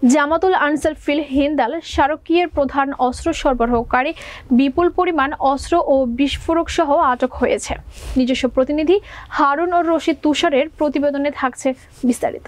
জামাতুল আনসার ফিল হিন্দাল শারকিয়ের প্রধান অস্ত্র সরবরাহকারী বিপুল পরিমাণ অস্ত্র ও বিস্ফোরক সহ আটক হয়েছে। নিজস্ব প্রতিনিধি হারুন ও রশিদ তুষারের প্রতিবেদনে থাকছে বিস্তারিত।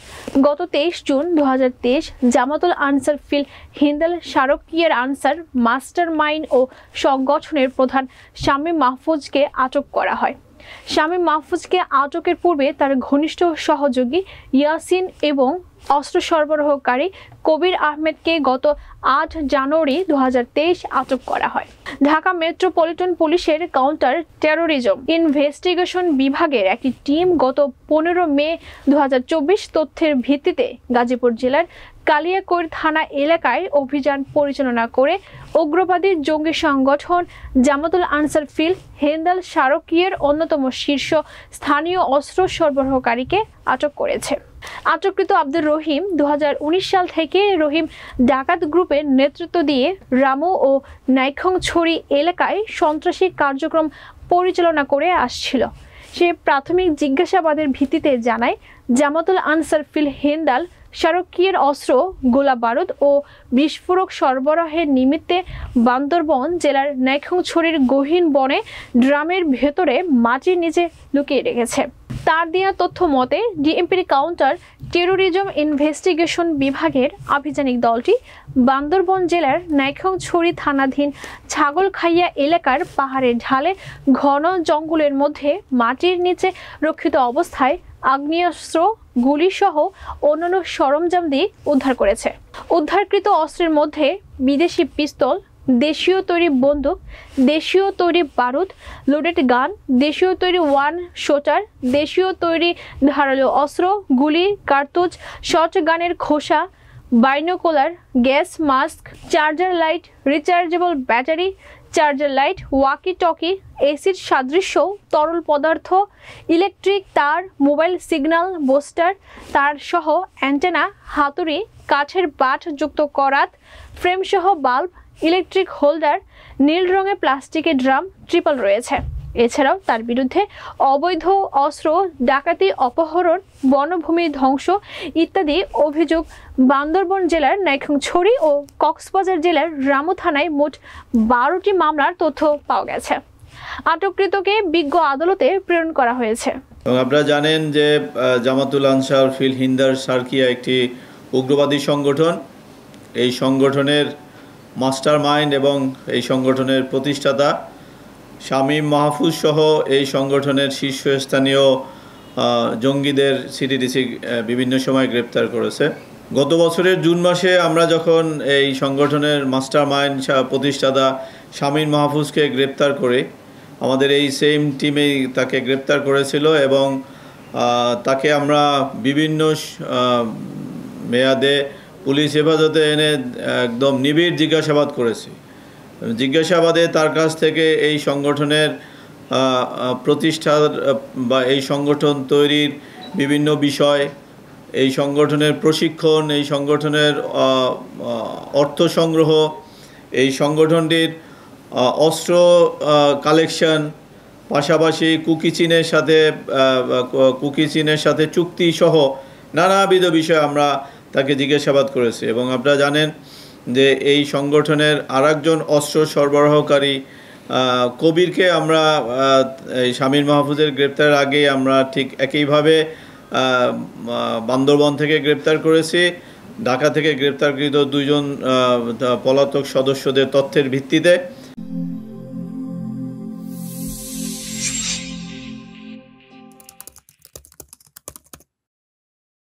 গত 23 জুন 2023 জামাতুল আনসার ফিল হিন্দাল শারকিয়ের আনসার মাস্টার মাইন্ড ও সংগঠনের প্রধান শামীম মাহফুজকে আটক করা হয়। শামীম মাহফুজকে আটকের পূর্বে তার ঘনিষ্ঠ সহযোগী ইয়াসিন এবং অস্ত্র সরবরাহকারী কবির আহমেদকে গত 8 জানুয়ারি 2023 আটক করা হয়। ঢাকা মেট্রোপলিটন পুলিশের কাউন্টার টেরোরিজম ইনভেস্টিগেশন বিভাগের একটি টিম গত 15 মে 2024 তথ্যের ভিত্তিতে গাজীপুর জেলার কালিয়াকৈর থানা এলাকায় অভিযান পরিচালনা করে উগ্রবাদী জঙ্গি সংগঠন জামাতুল আনসার ফিল হিন্দাল শারকিয়ের অন্যতম শীর্ষ স্থানীয় অস্ত্র সরবরাহকারীকে আটক করেছে। আটককৃত আব্দুর রহিম 2019 সাল থেকে রহিম ডাকাত গ্রুপের নেতৃত্ব দিয়ে রামু ও নাইখংছড়ি এলাকায় সন্ত্রাসী কার্যক্রম পরিচালনা করে আসছিল। সে প্রাথমিক জিজ্ঞাসাবাদের ভিত্তিতে জানায় জামাতুল আনসার ফিল হিন্দাল শারকিয়ের অস্ত্র, গোলা বারুদ ও বিস্ফোরক সরবরাহের নিমিত্তে বান্দরবন জেলার নাইখংছড়ির গহীন বনে ড্রামের ভেতরে মাটির নিচে লুকিয়ে রেখেছে। তার দেওয়া তথ্য মতে ডিএমপির কাউন্টার টেরোরিজম ইনভেস্টিগেশন বিভাগের আভিযানিক দলটি বান্দরবন জেলার নাইখংছড়ি থানাধীন ছাগলখাইয়া এলাকার পাহাড়ের ঢালে ঘন জঙ্গলের মধ্যে মাটির নিচে রক্ষিত অবস্থায় আগ্নেয়াস্ত্র, গুলি সহ অন্যান্য সরঞ্জাম দিয়ে উদ্ধার করেছে। উদ্ধারকৃত অস্ত্রের মধ্যে বিদেশি পিস্তল, দেশীয় তৈরি বন্দুক, দেশীয় তৈরি বারুদ, লোডেড গান, দেশীয় তৈরি ওয়ান শটার, দেশীয় তৈরি ধারালো অস্ত্র, গুলি, কার্তুজ, শর্ট গানের খোসা, binocular, gas mask, charger light, rechargeable battery, charger light, walkie talkie, acid সাদৃশ্য তরল পদার্থ, ইলেকট্রিক তার, মোবাইল সিগন্যাল বুস্টার, তার সহ অ্যান্টেনা, হাতুড়ি, কাঠের বাট যুক্ত করাত, ফ্রেম সহ বাল্ব, ইলেকট্রিক হোল্ডার, নীল রঙের প্লাস্টিকের ড্রাম ট্রিপল রয়েছে। এছাড়াও তার বিরুদ্ধে অবৈধ অস্ত্র, ডাকাতি, অপহরণ, বনভূমি ধ্বংস ইত্যাদি অভিযোগ বান্দরবন জেলার নাইখংছড়ি ও কক্সবাজার জেলার রামু থানায় মোট 12টি মামলার তথ্য পাওয়া গেছে। আটককৃতকে বিজ্ঞ আদালতে প্রেরণ করা হয়েছে। আপনারা জানেন যে জামাতুল আনসার ফিল হিন্দাল শারকিয়া একটি উগ্রবাদী সংগঠন। এই সংগঠনের মাস্টার মাইন্ড এবং এই সংগঠনের প্রতিষ্ঠাতা শামীম মাহফুজ সহ এই সংগঠনের শীর্ষস্থানীয় জঙ্গিদের সিটিডিসি বিভিন্ন সময় গ্রেপ্তার করেছে। গত বছরের জুন মাসে আমরা যখন এই সংগঠনের মাস্টার মাইন্ড প্রতিষ্ঠাতা শামীম মাহফুজকে গ্রেপ্তার করে আমাদের এই সেম টিমেই তাকে গ্রেপ্তার করেছিল এবং তাকে আমরা বিভিন্ন মেয়াদে পুলিশ হেফাজতে এনে একদম নিবিড় জিজ্ঞাসাবাদ করেছি। জিজ্ঞাসাবাদে তার কাছ থেকে এই সংগঠনের প্রতিষ্ঠার বা এই সংগঠন তৈরির বিভিন্ন বিষয়, এই সংগঠনের প্রশিক্ষণ, এই সংগঠনের অর্থ সংগ্রহ, এই সংগঠনটির অস্ত্র কালেকশন, পাশাপাশি কুকি চীনের সাথে চুক্তি সহ নানাবিধ বিষয়ে আমরা তাকে জিজ্ঞাসাবাদ করেছি। এবং আপনারা জানেন যে এই সংগঠনের আরেকজন অস্ত্র সরবরাহকারী কবিরকে আমরা এই শামীম মাহফুজের গ্রেপ্তারের আগে আমরা ঠিক একইভাবে বান্দরবন থেকে গ্রেপ্তার করেছি। ঢাকা থেকে গ্রেপ্তারকৃত 2 জন পলাতক সদস্যদের তথ্যের ভিত্তিতে